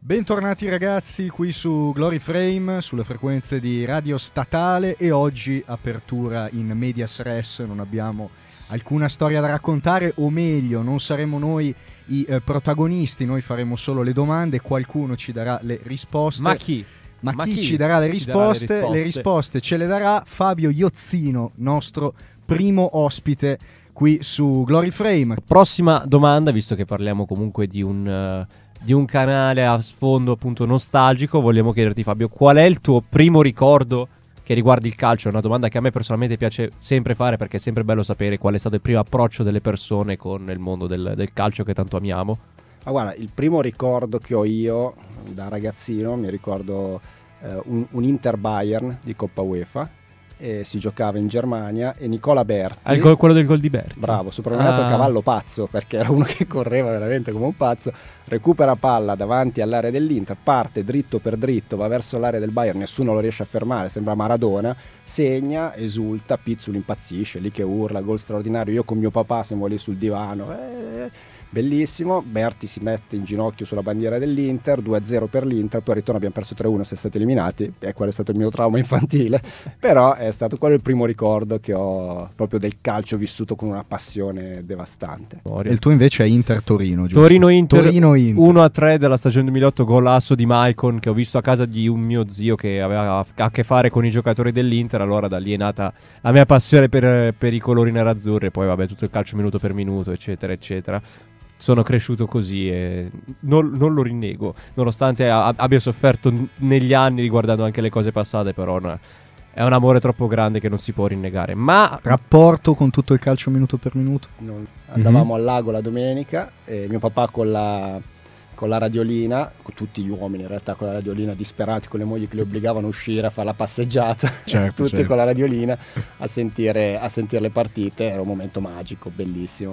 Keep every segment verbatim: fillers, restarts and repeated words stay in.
Bentornati ragazzi qui su Glory Frame, sulle frequenze di Radio Statale, e oggi apertura in medias res, non abbiamo alcuna storia da raccontare, o meglio non saremo noi i eh, protagonisti, noi faremo solo le domande, qualcuno ci darà le risposte. Ma chi? Ma, Ma chi, chi ci darà le risposte? darà le risposte? Le risposte ce le darà Fabio Iozzino, nostro primo ospite qui su Glory Frame. Prossima domanda, visto che parliamo comunque di un... Uh... di un canale a sfondo appunto nostalgico, vogliamo chiederti, Fabio, qual è il tuo primo ricordo che riguardi il calcio? È una domanda che a me personalmente piace sempre fare, perché è sempre bello sapere qual è stato il primo approccio delle persone con il mondo del, del calcio che tanto amiamo. Ma guarda, il primo ricordo che ho io da ragazzino, mi ricordo eh, un, un Inter Bayern di Coppa UEFA, e si giocava in Germania, e Nicola Berti, ah, il gol, quello del gol di Berti, bravo, soprannominato ah. cavallo pazzo, perché era uno che correva veramente come un pazzo, recupera palla davanti all'area dell'Inter, parte dritto per dritto, va verso l'area del Bayern, nessuno lo riesce a fermare, sembra Maradona, segna, esulta, Pizzul impazzisce, lì che urla, gol straordinario, io con mio papà siamo lì sul divano, eh, bellissimo. Berti si mette in ginocchio sulla bandiera dell'Inter, due a zero per l'Inter, poi al ritorno abbiamo perso tre a uno, siamo stati eliminati, e quello è stato il mio trauma infantile, però è stato quello il primo ricordo che ho proprio del calcio vissuto con una passione devastante. E il tuo invece è Inter-Torino, giusto? Torino-Inter, Torino-Inter. uno a tre della stagione duemilaotto, golasso di Maicon che ho visto a casa di un mio zio che aveva a che fare con i giocatori dell'Inter, allora da lì è nata la mia passione per, per i colori nerazzurri, e poi vabbè tutto il calcio minuto per minuto eccetera eccetera. Sono cresciuto così e non, non lo rinnego, nonostante a, abbia sofferto n- negli anni riguardando anche le cose passate, però no, è un amore troppo grande che non si può rinnegare. Ma rapporto con tutto il calcio minuto per minuto? Non, andavamo mm-hmm. al lago la domenica, e mio papà con la, con la radiolina, con tutti gli uomini in realtà con la radiolina, disperati con le mogli che li obbligavano a uscire a fare la passeggiata, certo, tutti certo. con la radiolina a sentire, a sentire le partite. Era un momento magico, bellissimo.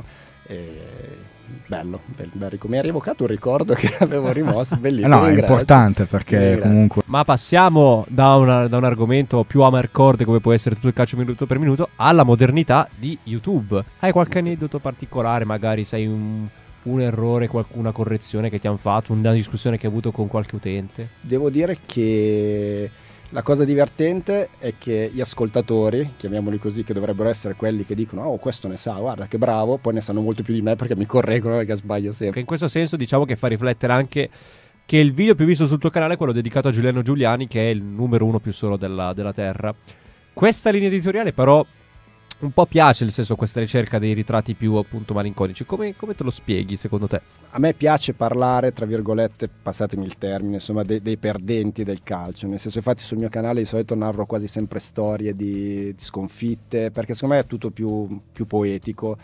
E bello, bel, bel, mi ha rievocato un ricordo che avevo rimosso, bellissimo. No, è importante perché comunque. Ma passiamo da, una, da un argomento più amarcord come può essere tutto il calcio minuto per minuto alla modernità di YouTube. Hai qualche aneddoto particolare? Magari sei un, un errore, una correzione che ti hanno fatto, una discussione che hai avuto con qualche utente? Devo dire che la cosa divertente è che gli ascoltatori, chiamiamoli così, che dovrebbero essere quelli che dicono oh questo ne sa, guarda che bravo, poi ne sanno molto più di me perché mi correggono perché sbaglio sempre. In questo senso diciamo che fa riflettere anche che il video più visto sul tuo canale è quello dedicato a Giuliano Giuliani, che è il numero uno più solo della, della terra. Questa linea editoriale però un po' piace, nel senso, questa ricerca dei ritratti più appunto malinconici. Come, come te lo spieghi secondo te? A me piace parlare, tra virgolette, passatemi il termine, insomma, dei, dei perdenti del calcio. Nel senso, infatti sul mio canale di solito narro quasi sempre storie di, di sconfitte, perché secondo me è tutto più, più poetico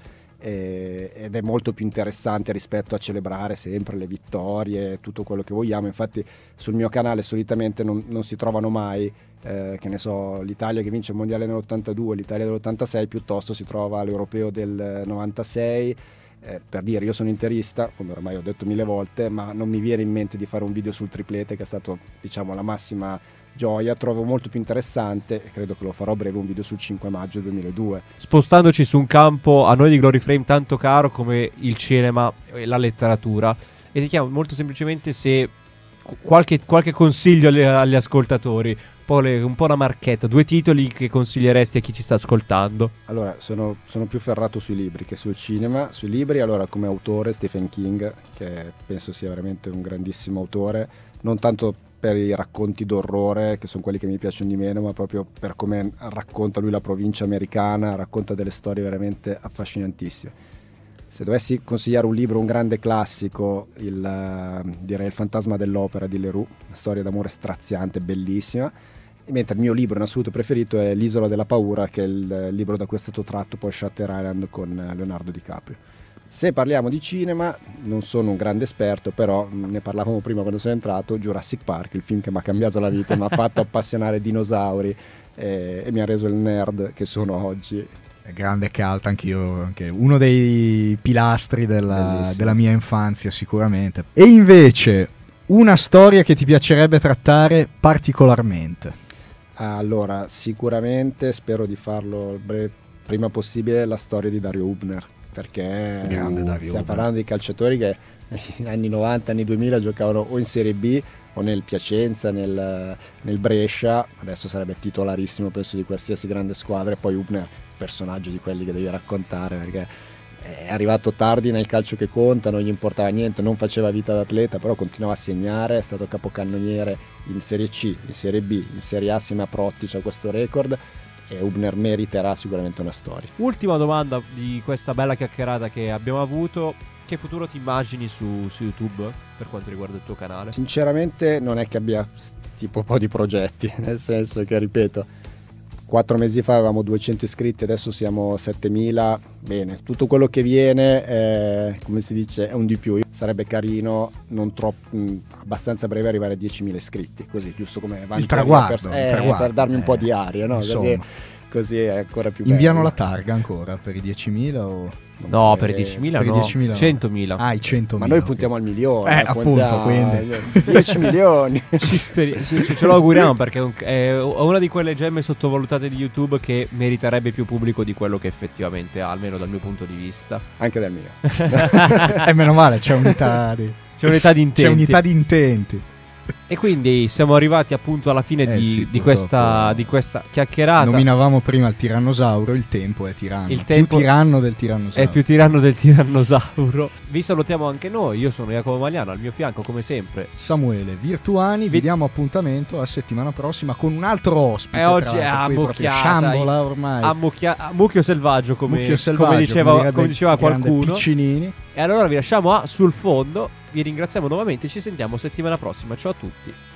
eh, ed è molto più interessante rispetto a celebrare sempre le vittorie, tutto quello che vogliamo. Infatti sul mio canale solitamente non, non si trovano mai Eh, che ne so, l'Italia che vince il mondiale nell'ottantadue, l'Italia dell'ottantasei, piuttosto si trova l'europeo del novantasei. Eh, per dire, io sono interista, come ormai ho detto mille volte, ma non mi viene in mente di fare un video sul triplete, che è stato, diciamo, la massima gioia. Trovo molto più interessante, e credo che lo farò a breve, un video sul cinque maggio duemiladue. Spostandoci su un campo a noi di Glory Frame tanto caro come il cinema e la letteratura, e ti chiamo molto semplicemente se qualche, qualche consiglio agli, agli ascoltatori, un po', le, un po' una marchetta, due titoli che consiglieresti a chi ci sta ascoltando. Allora, sono, sono più ferrato sui libri che sul cinema. Sui libri, allora, come autore Stephen King, che penso sia veramente un grandissimo autore, non tanto per i racconti d'orrore, che sono quelli che mi piacciono di meno, ma proprio per come racconta lui la provincia americana, racconta delle storie veramente affascinantissime. Se dovessi consigliare un libro, un grande classico, il, uh, direi Il fantasma dell'opera di Leroux, una storia d'amore straziante, bellissima. E mentre il mio libro in assoluto preferito è L'isola della paura, che è il libro da cui è stato tratto poi Shutter Island con Leonardo DiCaprio. Se parliamo di cinema, non sono un grande esperto, però ne parlavamo prima quando sono entrato, Jurassic Park, il film che mi ha cambiato la vita, mi ha fatto appassionare dinosauri e, e mi ha reso il nerd che sono oggi. Grande cult, anch'io, anche uno dei pilastri della, della mia infanzia sicuramente. E invece una storia che ti piacerebbe trattare particolarmente? Allora, sicuramente spero di farlo il prima possibile, la storia di Dario Hübner, perché Grande Dario stiamo Hübner. parlando di calciatori che negli anni novanta, anni duemila giocavano o in Serie B o nel Piacenza, nel, nel Brescia, adesso sarebbe titolarissimo penso di qualsiasi grande squadra. E poi Hübner, personaggio di quelli che devi raccontare, perché è arrivato tardi nel calcio che conta, non gli importava niente, non faceva vita d'atleta, però continuava a segnare, è stato capocannoniere in Serie C, in Serie B, in Serie A assieme a Protti, c'ha questo record, e Hübner meriterà sicuramente una storia. Ultima domanda di questa bella chiacchierata che abbiamo avuto: che futuro ti immagini su, su YouTube per quanto riguarda il tuo canale? Sinceramente non è che abbia tipo un po' di progetti, nel senso che, ripeto, quattro mesi fa avevamo duecento iscritti, adesso siamo settemila, bene, tutto quello che viene è, come si dice, è un di più. Sarebbe carino, non troppo, mh, abbastanza breve, arrivare a diecimila iscritti, così, giusto come il traguardo, per, eh, il traguardo, per darmi eh, un po' di aria, no? Così, così è ancora più bello. Inviano la targa ancora per i diecimila o... No, per i diecimila per i no, diecimila no. centomila. Ah, i centomila. Ma noi puntiamo al milione. Eh, appunto, quindi. dieci milioni. Ci speri- ci- ci- ce lo auguriamo, perché è un- è una di quelle gemme sottovalutate di YouTube che meriterebbe più pubblico di quello che effettivamente ha, almeno dal mio punto di vista. Anche dal mio. E meno male, c'è unità di, C'è unità di intenti. c'è unità di intenti. E quindi siamo arrivati appunto alla fine Eh di, sì, di, purtroppo. questa, di questa chiacchierata. Nominavamo prima il tirannosauro, il tempo è tiranno. Il tempo più tiranno del tirannosauro. È più tiranno del tirannosauro. Vi salutiamo anche noi. Io sono Jacopo Magliano, al mio fianco come sempre Samuele Virtuani, vi diamo appuntamento a settimana prossima con un altro ospite. E oggi tra è l'altro, qui proprio ammucchiata, sciambola ormai. a, mucchia- a mucchio selvaggio, come, Mucchio selvaggio, come diceva, direbbe come diceva il grande qualcuno. Piccinini. E allora vi lasciamo a Sul Fondo. Vi ringraziamo nuovamente. Ci sentiamo settimana prossima. Ciao a tutti.